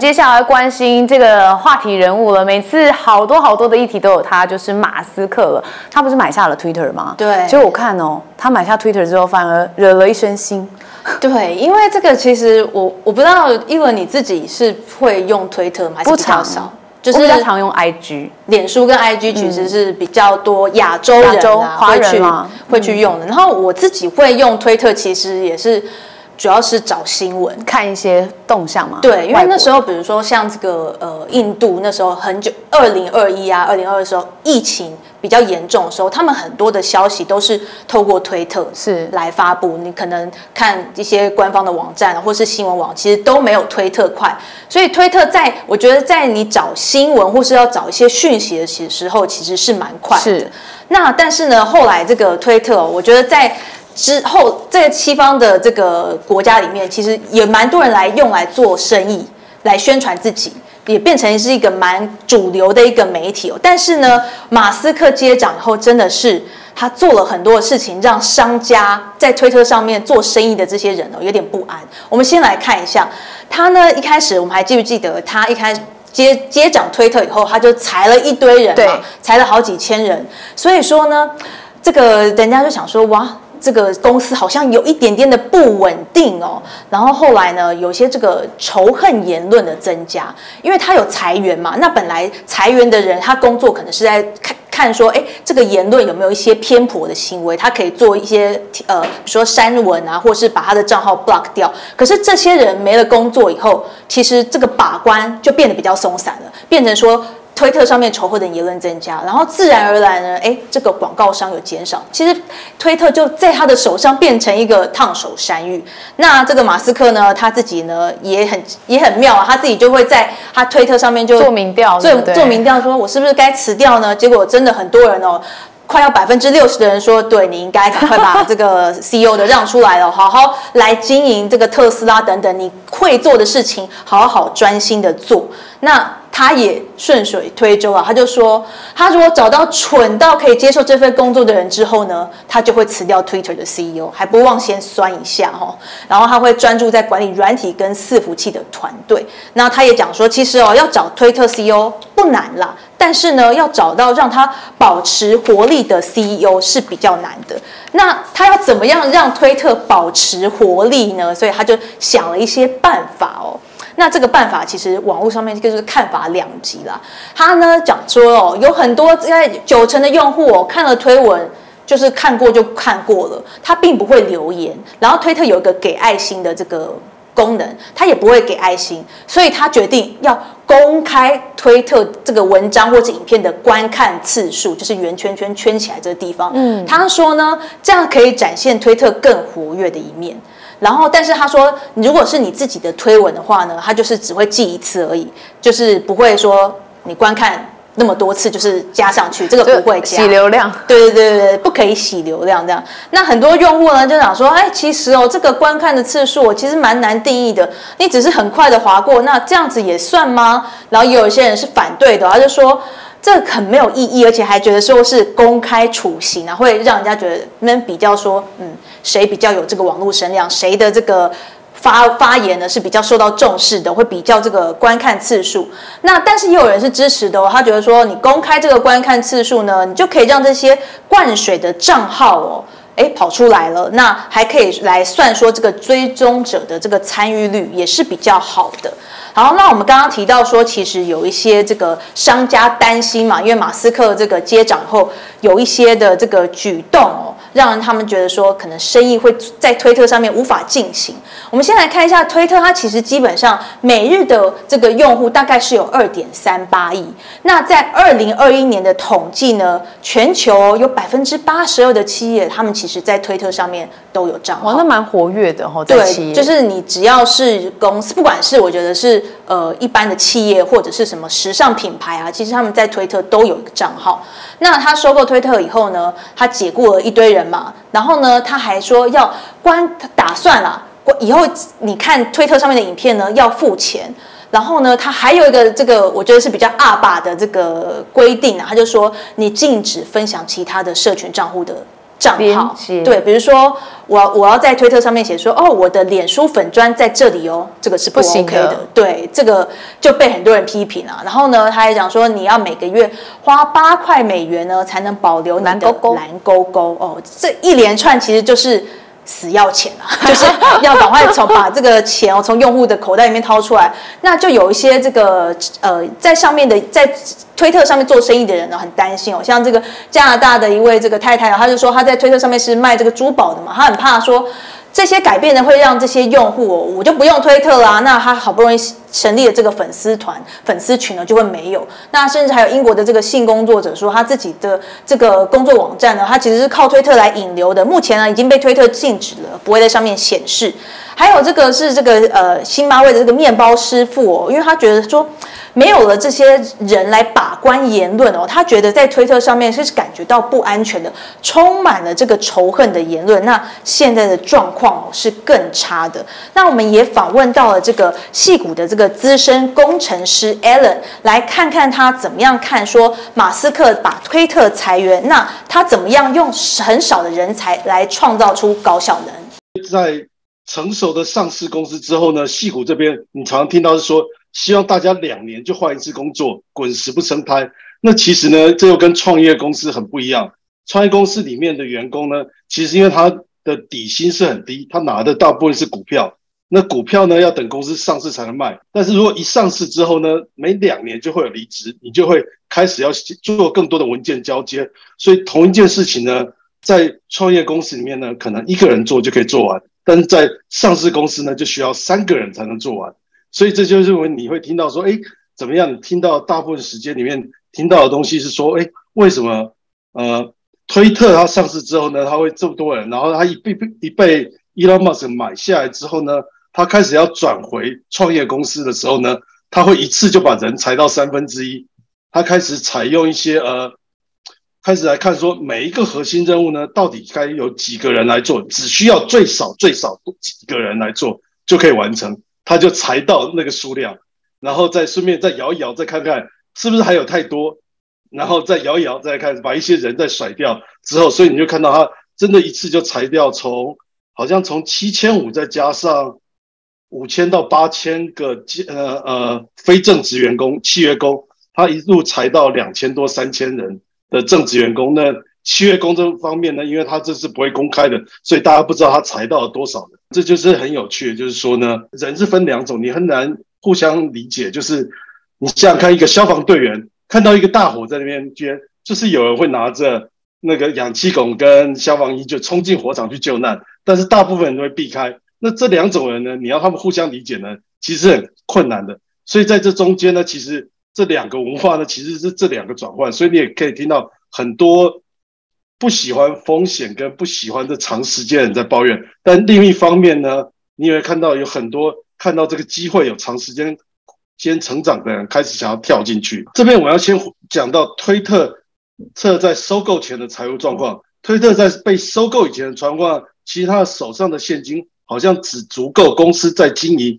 接下来关心这个话题人物了，每次好多的议题都有他，就是马斯克了。他不是买下了 Twitter 吗？ 对。 结果我看哦，他买下 Twitter 之后，反而惹了一身腥。 对，因为这个其实我不知道，因为你自己是会用推特吗？还是比较少？ 就是比较常用 IG， 脸书跟 IG 其实是比较多亚洲人啊， 华人会去用的。然后我自己会用推特，其实也是。主要是找新闻， 看一些动向嘛。 对，因为那时候，比如说像这个印度那时候很久，2021啊，2022的时候，疫情比较严重的时候，他们很多的消息都是透过推特来发布。你可能看一些官方的网站或是新闻网，其实都没有推特快。所以推特我觉得在你找新闻或是要找一些讯息的时候，其实是蛮快的。是。那但是呢，后来这个推特，我觉得在之后，在西方的这个国家里面，其实也蛮多人用来做生意，来宣传自己，也变成是一个蛮主流的一个媒体。但是呢，马斯克接掌以后，真的是他做了很多的事情，让商家在推特上面做生意的这些人有点不安。我们先来看一下，他呢一开始我们还记不记得，他一开始接掌推特以后，他就裁了一堆人嘛，裁了好几千人。所以说呢，这个人家就想说，哇。这个公司好像有一点点的不稳定哦，然后后来呢，有些这个仇恨言论的增加，因为他有裁员嘛，那本来裁员的人他工作可能是在看说，哎，这个言论有没有一些偏颇的行为，他可以做一些比如说删文啊，或是把他的账号 block 掉。可是这些人没了工作以后，其实这个把关就变得比较松散了，变成说。推特上面仇恨的言论增加，然后自然而然呢，这个广告商有减少，其实推特就在他的手上变成一个烫手山芋。那这个马斯克呢，他自己呢也很妙啊，他自己就会在他推特上面就做民调， 做民调，说我是不是该辞掉呢？结果真的很多人哦。快要60%的人说，对，你应该赶快把这个 CEO 的让出来了，好好来经营这个特斯拉等等，你会做的事情，好好专心的做。那他也顺水推舟啊，他就说，他如果找到蠢到可以接受这份工作的人之后呢，他就会辞掉 Twitter 的 CEO， 还不忘先酸一下哈。然后他会专注在管理软体跟伺服器的团队。那他也讲说，其实要找推特 CEO 不难啦。但是呢，要找到让他保持活力的 CEO 是比较难的。那他要怎么样让推特保持活力呢？所以他就想了一些办法哦。那这个办法其实网络上面就是看法两极啦。他呢讲说有很多90%的用户看了推文就是看过就看过了，他并不会留言。然后推特有一个给爱心的这个功能，他也不会给爱心，所以他决定要公开推特这个文章或者影片的观看次数，就是圆圈圈圈起来这个地方。他说呢，这样可以展现推特更活跃的一面。然后，但是他说，如果是你自己的推文的话呢，他就是只会记一次而已，就是不会说你观看那么多次，就是加上去，这个不会加洗流量。 对，不可以洗流量这样。那很多用户呢就想说，其实这个观看的次数其实蛮难定义的，你只是很快的划过，那这样子也算吗？然后也有一些人是反对的，他就说这很没有意义，而且还觉得说是公开处刑啊，会让人家觉得能比较说，谁比较有这个网络声量，谁的这个发言呢是比较受到重视的，会比较这个观看次数。那但是也有人是支持的哦，他觉得说你公开这个观看次数呢，你就可以让这些灌水的账号跑出来了，那还可以来算说这个追踪者的这个参与率也是比较好的。好，那我们刚刚提到说，其实有一些这个商家担心嘛，因为马斯克这个接掌后有一些的这个举动让他们觉得说可能生意会在推特上面无法进行。我们先来看一下推特，它其实基本上每日的这个用户大概是有2.38亿。那在2021年的统计呢，全球有82%的企业，他们其实在推特上面都有账号。 哇，那蛮活跃的在企业。 对，就是你只要是公司，不管是我觉得是一般的企业或者是什么时尚品牌啊，其实他们在推特都有一个账号。那他收购推特以后呢，他解雇了一堆人嘛，然后呢，他还说要打算以后你看推特上面的影片呢要付钱。然后呢，他还有一个这个我觉得是比较阿爸的这个规定啊，他就说你禁止分享其他的社群账户的账号，对，比如说我要在推特上面写说，哦，我的脸书粉专在这里哦，这个是不 OK 的，对，这个就被很多人批评啊。然后呢，他还讲说，你要每个月花8块美元呢，才能保留你的蓝勾勾哦，这一连串其实就是死要钱啊，就是要赶快把这个钱从用户的口袋里面掏出来。那就有一些这个在上面的在推特上面做生意的人呢，很担心哦。像这个加拿大的一位这个太太，他就说他在推特上面是卖这个珠宝的嘛，他很怕说这些改变呢会让这些用户我就不用推特啦，那他好不容易成立的这个粉丝团、粉丝群呢就会没有。那甚至还有英国的这个性工作者说，他自己的这个工作网站呢，他其实是靠推特来引流的，目前呢已经被推特禁止了，不会在上面显示。还有这个是这个辛巴威的这个面包师傅哦，因为他觉得说没有了这些人来把关言论哦，他觉得在推特上面是感觉到不安全的，充满了这个仇恨的言论。那现在的状况是更差的。那我们也访问到了这个矽谷的这个资深工程师 Alan， 来看看他怎么样看说马斯克把推特裁员，那他怎么样用很少的人才来创造出高效能。 在成熟的上市公司之后呢，矽谷这边你常常听到是说，希望大家2年就换一次工作，滚石不生胎。那其实呢，这又跟创业公司很不一样。创业公司里面的员工呢，其实因为他的底薪是很低，他拿的大部分是股票。那股票呢，要等公司上市才能卖。但是如果一上市之后呢，每2年就会有离职，你就会开始要做更多的文件交接。所以同一件事情呢，在创业公司里面呢，可能1个人做就可以做完。但是在上市公司呢，就需要3个人才能做完，所以这就是你会听到说，怎么样？你听到大部分时间里面听到的东西是说，为什么推特它上市之后呢，它会这么多人，然后它一被 Elon Musk 买下来之后呢，它开始要转回创业公司的时候呢，它会一次就把人裁到1/3，它开始采用一些开始来看说每一个核心任务呢，到底该有几个人来做，只需要最少几个人来做就可以完成，他就裁到那个数量，然后再顺便再摇一摇，再看看是不是还有太多，然后再摇一摇，再看把一些人再甩掉之后，所以你就看到他真的一次就裁掉好像从7500再加上5000到8000个非正职员工、契约工，他一路裁到2000多3000人的正职员工。那契约工这方面呢，因为他这是不会公开的，所以大家不知道他裁到了多少人。这就是很有趣的，就是说呢，人是分2种，你很难互相理解。就是你想想看，一个消防队员看到一个大火在那边，就是有人会拿着那个氧气筒跟消防衣就冲进火场去救难，但是大部分人都会避开。那这2种人呢，你要他们互相理解呢，其实很困难的。所以在这中间呢，其实这2个文化呢，其实是这2个转换，所以你也可以听到很多不喜欢风险跟不喜欢这长时间的人在抱怨。但另一方面呢，你也会看到有很多看到这个机会有长时间成长的人开始想要跳进去。这边我要先讲到推特在收购前的财务状况。推特在被收购以前的状况，其实他的手上的现金好像只足够公司在经营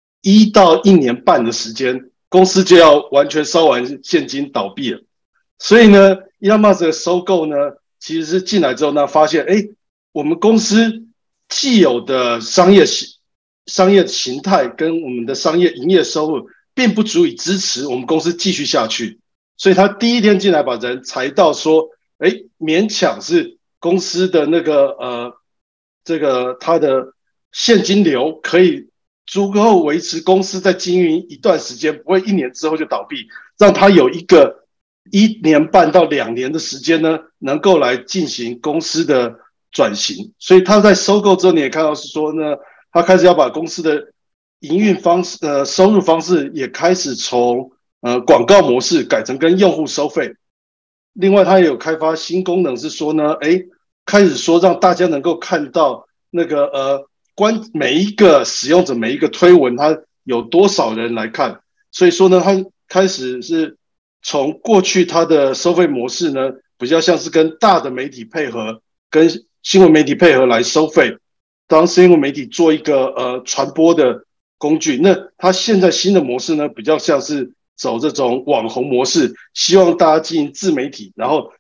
1到1年半的时间，公司就要完全烧完现金倒闭了。所以呢 Elon Musk 的收购呢，其实是进来之后呢，发现我们公司既有的商业形态跟我们的商业营业收入并不足以支持我们公司继续下去，所以他第一天进来把人裁到说，勉强是公司的那个这个他的现金流可以足够维持公司在经营一段时间，不会1年之后就倒闭，让他有一个1年半到2年的时间呢，能够来进行公司的转型。所以他在收购之后，你也看到是说呢，他开始要把公司的营运方式、收入方式也开始从广告模式改成跟用户收费。另外，他也有开发新功能，是说呢，开始说让大家能够看到那个每一个使用者每一个推文，他有多少人来看。所以说呢，他开始是从过去他的收费模式呢，比较像是跟大的媒体配合，跟新闻媒体配合来收费，当新闻媒体做一个传播的工具。那他现在新的模式呢，比较像是走这种网红模式，希望大家经营自媒体，然后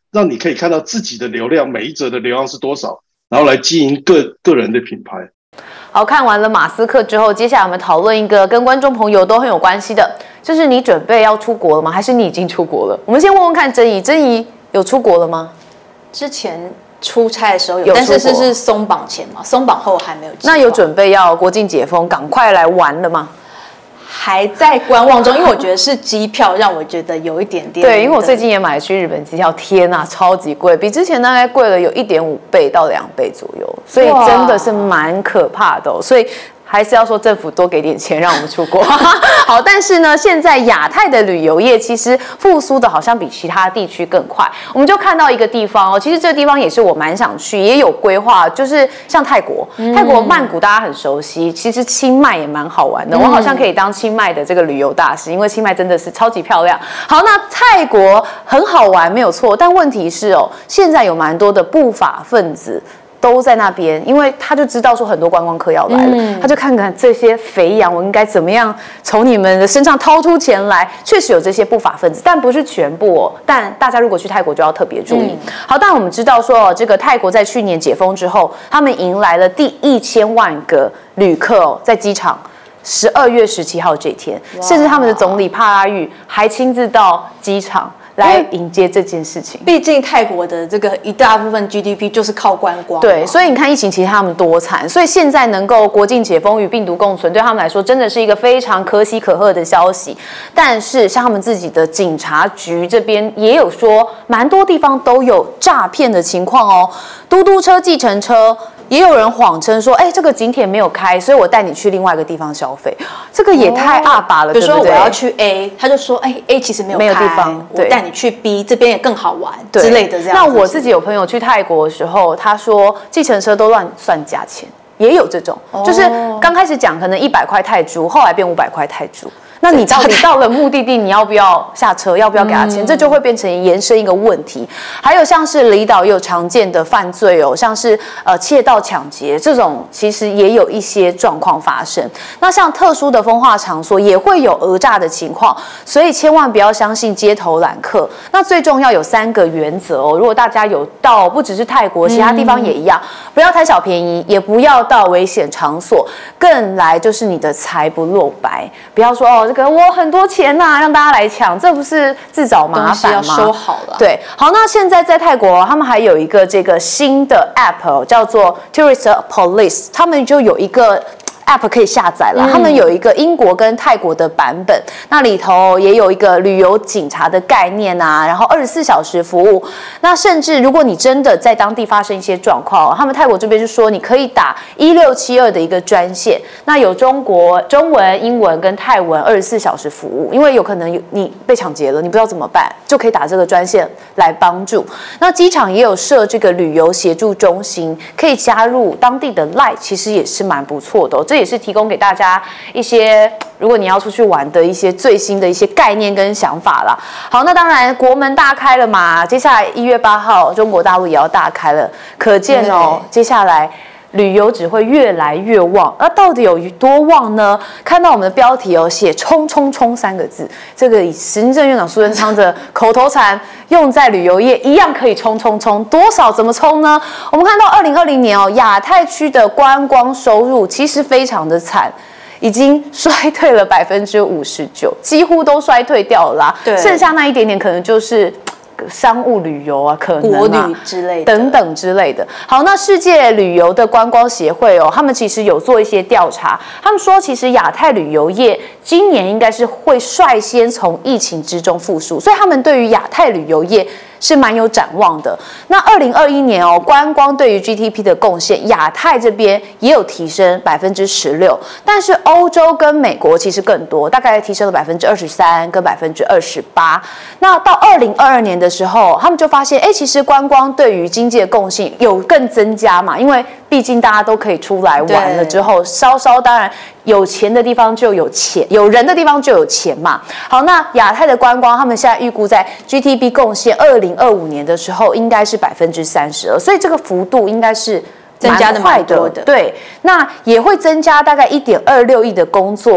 让你可以看到自己的流量，每一则的流量是多少，然后来经营个人的品牌。 好，看完了马斯克之后，接下来我们讨论一个跟观众朋友都很有关系的，就是你准备要出国了吗？还是你已经出国了？我们先问问看珍怡，珍怡有出国了吗？ 之前出差的时候有，但是是松绑前嘛，松绑后还没有。 那有准备要国境解封，赶快来玩了吗？ 还在观望中，因为我觉得是机票让我觉得有一点点。 对，因为我最近也买了去日本机票，天啊，超级贵，比之前大概贵了有1.5倍到2倍左右，所以真的是蛮可怕的所以还是要说政府多给点钱让我们出国。好，但是呢，现在亚太的旅游业其实复苏的好像比其他地区更快。我们就看到一个地方其实这个地方也是我蛮想去，也有规划，就是像泰国，泰国曼谷大家很熟悉，其实清迈也蛮好玩的，我好像可以当清迈的这个旅游大使，因为清迈真的是超级漂亮。好，那泰国很好玩没有错，但问题是现在有蛮多的不法分子都在那边，因为他就知道说很多观光客要来了，他就看看这些肥羊，我应该怎么样从你们的身上掏出钱来。确实有这些不法分子，但不是全部但大家如果去泰国就要特别注意。好，但我们知道说这个泰国在去年解封之后，他们迎来了第1000万个旅客在机场。12月17号这天，甚至他们的总理帕拉育还亲自到机场来迎接这件事情。 毕竟泰国的这个一大部分 GDP 就是靠观光。 对，所以你看疫情其实他们多惨，所以现在能够国境解封与病毒共存，对他们来说真的是一个非常可喜可贺的消息。但是像他们自己的警察局这边也有说，蛮多地方都有诈骗的情况嘟嘟车、计程车。也有人谎称说，这个景点没有开，所以我带你去另外一个地方消费，这个也太阿爸了，对不对？ 比如说我要去 A， 他就说，A 其实没有地方，我带你去 B， 这边也更好玩之类的这样。 那我自己有朋友去泰国的时候，他说计程车都乱算价钱，也有这种，就是刚开始讲可能100块泰铢，后来变500块泰铢。那你到底到了目的地，你要不要下车？要不要给他钱？这就会变成延伸一个问题。还有像是离岛也有常见的犯罪像是窃盗、抢劫这种，其实也有一些状况发生。那像特殊的风化场所也会有讹诈的情况，所以千万不要相信街头揽客。那最重要有3个原则如果大家有到不只是泰国，其他地方也一样，不要贪小便宜，也不要到危险场所，更来就是你的财不露白，不要说这个我很多钱让大家来抢，这不是自找麻烦吗？ 东西要收好了。 对，好，那现在在泰国，他们还有一个这个新的 app 叫做 Tourist Police， 他们就有一个App 可以下载了，他们有一个英国跟泰国的版本，那里头也有一个旅游警察的概念然后24小时服务。那甚至如果你真的在当地发生一些状况，他们泰国这边是说你可以打1672的一个专线，那有中文、英文跟泰文24小时服务，因为有可能你被抢劫了，你不知道怎么办，就可以打这个专线来帮助。那机场也有设这个旅游协助中心，可以加入当地的 LINE， 其实也是蛮不错的这也是提供给大家一些，如果你要出去玩的一些最新的一些概念跟想法啦。好，那当然国门大开了嘛，接下来1月8号中国大陆也要大开了，可见接下来旅游只会越来越旺。那到底有多旺呢？看到我们的标题写冲冲冲3个字，这个以行政院长苏贞昌的口头禅用在旅游业一样可以冲冲冲，多少怎么冲呢？我们看到2020年亚太区的观光收入其实非常的惨，已经衰退了59%，几乎都衰退掉了啦。对，剩下那一点点可能就是商务旅游可能国旅之类的等等之类的。好，那世界旅游的观光协会他们其实有做一些调查，他们说其实亚太旅游业今年应该是会率先从疫情之中复苏，所以他们对于亚太旅游业是蛮有展望的。那2021年观光对于 GDP 的贡献，亚太这边也有提升16%，但是欧洲跟美国其实更多，大概提升了23%跟28%。那到2022年的时候，他们就发现，其实观光对于经济的贡献有更增加嘛，因为毕竟大家都可以出来玩了之后，稍当然有钱的地方就有钱，有人的地方就有钱嘛。好，那亚太的观光，他们现在预估在 GDP 贡献2025年的时候应该是32%，所以这个幅度应该是增加的蛮多的。 对，那也会增加大概1.26亿的工作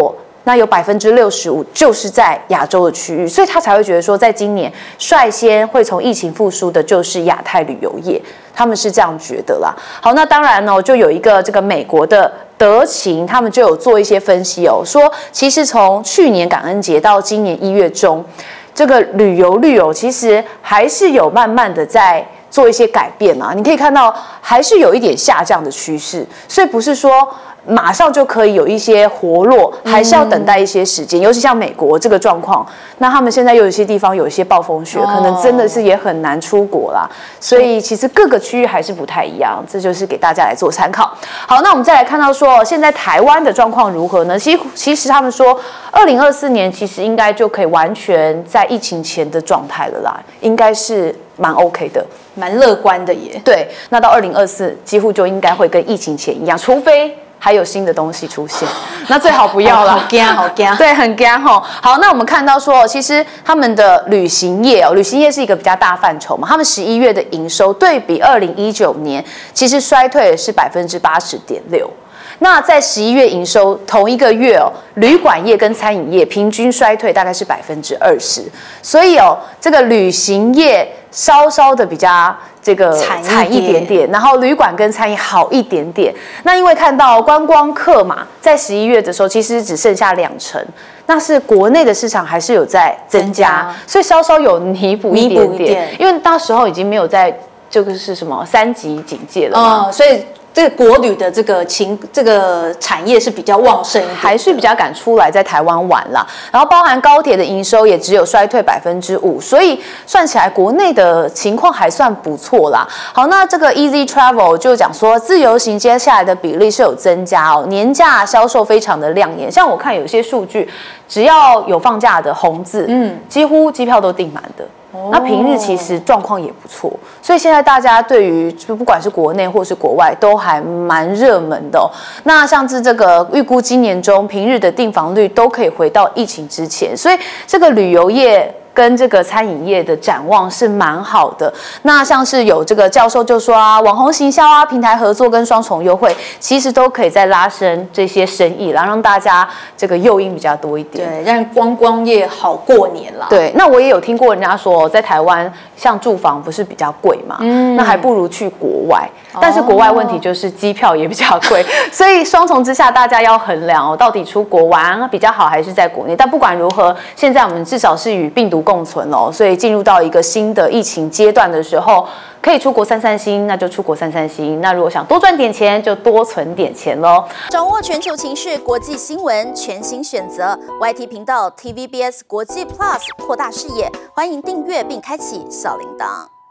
那有65%就是在亚洲的区域，所以他才会觉得说，在今年率先会从疫情复苏的就是亚太旅游业，他们是这样觉得啦。好，那当然呢，就有一个这个美国的德勤，他们就有做一些分析哦，说其实从去年感恩节到今年1月中，这个旅游率哦，其实还是有慢慢的在做一些改变啊。你可以看到还是有一点下降的趋势，所以不是说马上就可以有一些活络，还是要等待一些时间。尤其像美国这个状况，那他们现在又有一些地方有一些暴风雪，可能真的是也很难出国啦。所以其实各个区域还是不太一样，这就是给大家来做参考。好，那我们再来看到说，现在台湾的状况如何呢？其实他们说，2024年其实应该就可以完全在疫情前的状态了啦，应该是蛮 OK 的， 蛮乐观的耶。 对，那到2024几乎就应该会跟疫情前一样，除非还有新的东西出现，那最好不要啦。 好惊，好惊。 对，很惊吼。好，那我们看到说，其实他们的旅行业哦，旅行业是一个比较大范畴嘛，他们11月的营收对比2019年，其实衰退的是80.6%。那在11月营收同一个月哦，旅馆业跟餐饮业平均衰退大概是20%，所以哦，这个旅行业稍稍的比较这个惨一点点，然后旅馆跟餐饮好一点点。那因为看到观光客嘛，在11月的时候其实只剩下2%，那是国内的市场还是有在增加，所以稍稍有弥补一点点，因为那时候已经没有在这个是什么3级警戒了嘛， 所以这个国旅的这个产业是比较旺盛一点， 还是比较敢出来在台湾玩啦。然后包含高铁的营收也只有衰退5%，所以算起来国内的情况还算不错啦。好，那这个 Easy Travel 就讲说自由行接下来的比例是有增加哦，年假销售非常的亮眼。像我看有些数据，只要有放假的红字，几乎机票都订满的。那平日其实状况也不错，所以现在大家对于就不管是国内或是国外都还蛮热门的哦。那像是这个预估今年中平日的订房率都可以回到疫情之前，所以这个旅游业跟这个餐饮业的展望是蛮好的。那像是有这个教授就说啊，网红行销啊，平台合作跟双重优惠，其实都可以再拉升这些生意，然后让大家这个诱因比较多一点， 对，让观光业好过年啦。 对，那我也有听过人家说，在台湾像住房不是比较贵嘛，那还不如去国外。但是国外问题就是机票也比较贵，所以双重之下，大家要衡量哦，到底出国玩比较好还是在国内。但不管如何，现在我们至少是与病毒共存哦，所以进入到一个新的疫情阶段的时候，可以出国散散心，那就出国散散心。那如果想多赚点钱，就多存点钱咯。 掌握全球情势、国际新闻，全新选择 YT 频道 TVBS 国际 Plus， 扩大视野。欢迎订阅并开启小铃铛。